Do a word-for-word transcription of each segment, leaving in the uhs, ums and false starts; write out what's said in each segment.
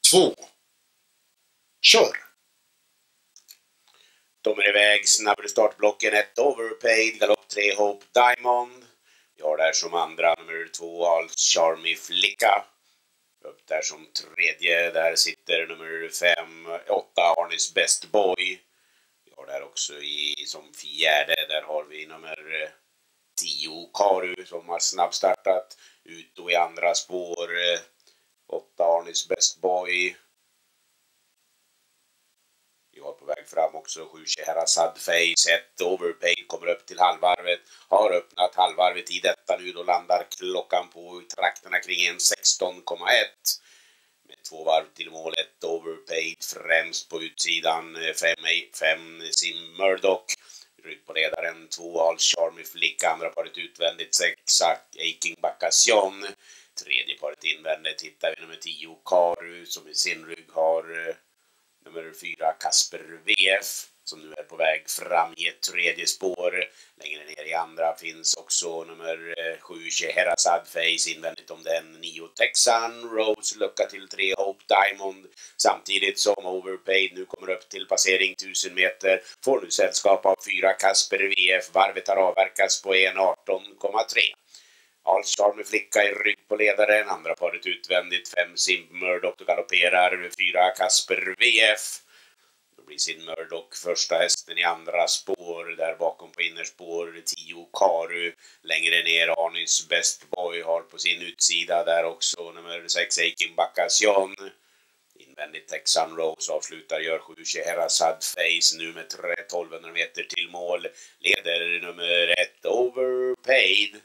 två. Kör! De är iväg, snabbare startblocken, ett Overpaid, galopp tre Hope Diamond. Vi har där som andra nummer två Alls Charmy Flicka. Upp där som tredje, där sitter nummer fem, åtta Arnis Best Boy. Vi har där också i som fjärde, där har vi nummer tio Karu som har snabbstartat. Ut och i andra spår, åtta Arnis Best Boy. Vi har på väg fram också sju Scheherazade Face, ett Overpaid kommer upp till halvvarvet. Har öppnat halvvarvet i detta nu, då landar klockan på trakterna kring en sexton komma ett. Med två varv till mål, ett Overpaid främst på utsidan, fem Sim Murdoch. Ryck på ledaren, två All Charmy Flicka, andra paret utvändigt, sex Aching Baccation. Tredje paret invändigt hittar vi nummer tio Karu som i sin rygg har nummer fyra Kasper V F som nu är på väg fram i ett tredje spår. Längre ner i andra finns också nummer sju Scheherazade Face invändigt om den, nio Texan Rose, lucka till tre Hope Diamond. Samtidigt som Overpaid nu kommer upp till passering tusen meter får nu sällskap av fyra Kasper V F. Varvet har avverkats på en arton komma tre. Alls Charmy Flicka i rygg på ledaren, andra paret utvändigt, fem Sim Murdoch och galopperar, fyra Kasper V F. Då blir Sim Murdoch första hästen i andra spår, där bakom på innerspår tio Karu. Längre ner Arnis Best Boy har på sin utsida där också nummer sex Aching Baccation. Invändigt Texan Rose avslutar, gör sju Scheherazade Face nu med tolvhundra meter till mål. Leder nummer ett Overpaid.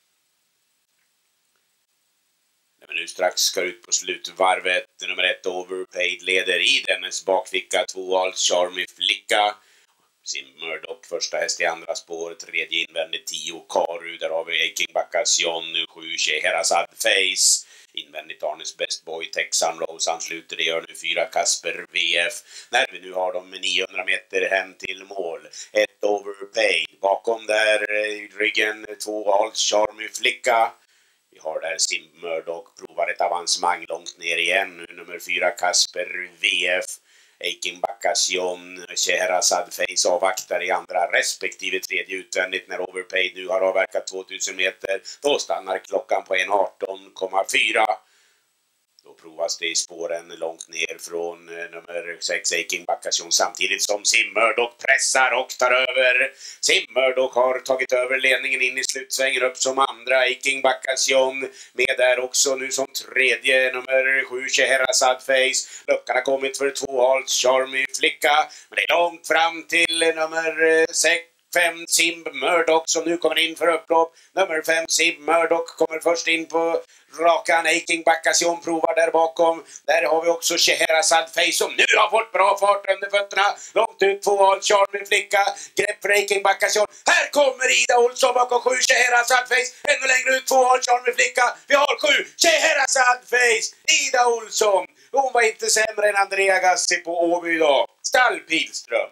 Men nu strax ska ut på slutvarvet. Nummer ett Overpaid leder i dennes bakficka, två Alls Charmy Flicka. Sim Murdoch första häst i andra spår, tredje invändigt tio Karu. Där har vi Aching Baccation, nu sju Scheherazade Face. Invändigt Arnis Best Boy, Texan Rose ansluter, det gör nu fyra Kasper V F. När vi nu har dem med niohundra meter hem till mål. Ett Overpaid, bakom där i ryggen två Alls Charmy Flicka. Vi har där Sim Murdoch, provar ett avancemang långt ner igen. Nu nummer fyra Kasper V F. Aching Baccation, Scheherazade Face avvaktar i andra respektive tredje utvändigt när Overpaid nu har avverkat tvåtusen meter. Då stannar klockan på en arton komma fyra. Då provas det i spåren långt ner från nummer sex Aching Baccation samtidigt som Sim Murdoch pressar och tar över. Sim Murdoch har tagit över ledningen in i slutsvängen, upp som andra Aching Baccation. Med där också nu som tredje nummer sju Scheherazade Face. Luckan har kommit för två Alls Charmy Flicka. Men det är långt fram till nummer sex. fem Sim Murdoch som nu kommer in för upplopp. Nummer fem Sim Murdoch kommer först in på rakan. Aching Baccation provar där bakom. Där har vi också Scheherazade Face som nu har fått bra fart under fötterna. Långt ut två Alls Charmy Flicka. Grepp för Aching Baccation. Här kommer Ida Olsson bakom sju Scheherazade Face. Ännu längre ut två Alls Charmy Flicka. Vi har sju Scheherazade Face. Ida Olsson. Hon var inte sämre än Andrea Gassi på Åby idag. Stall Pilström.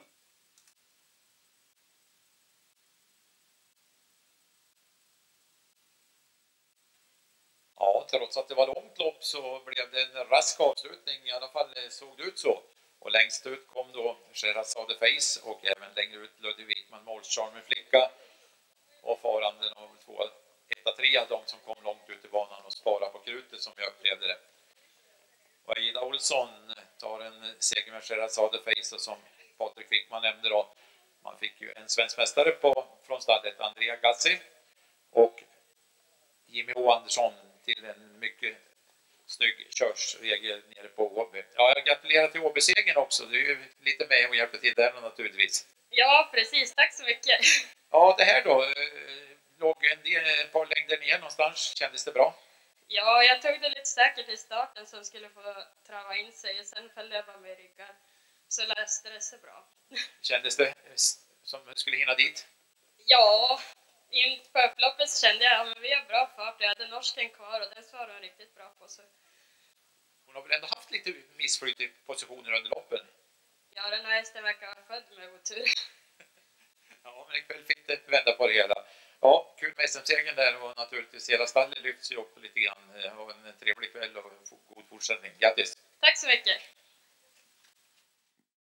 Ja, trots att det var långt lopp så blev det en rask avslutning, i alla fall såg det ut så. Och längst ut kom då Scheherazade Face och även längre ut Ludvig Wickman med Alls Charmy Flicka. Och faranden av två, etta, tre av de som kom långt ut i banan och spara på krutet som jag upplevde det. Och Ida Olsson tar en seger med Scheherazade Face och som Patrik Wickman nämnde då, man fick ju en svensk mästare på, från stallet, Andrea Gassi och Jimmy H. Andersson till en mycket snygg körsregel nere på Åby. Ja, jag gratulerar till Åby-segern också. Du är ju lite med och hjälper till där naturligtvis. Ja, precis. Tack så mycket. Ja, det här då. Låg en, del, ett par längder ner någonstans. Kändes det bra? Ja, jag tog det lite säkert i starten som skulle få trava in sig. Sen följde jag bara med ryggar. Så löste det sig bra. Kändes det som skulle hinna dit? Ja, in på upploppet så kände jag att ja, vi har bra fart. Jag hade norsken kvar och den svarade hon riktigt bra på. Så. Hon har väl ändå haft lite missflyt i positioner under loppen? Ja, den här hästen verkar vara född med otur. Ja, men ikväll fick det vända på det hela. Ja, kul med S M-segern där och naturligtvis hela stallet lyfts ju upp lite grann. Ha en trevlig kväll och god fortsättning. Grattis! Tack så mycket.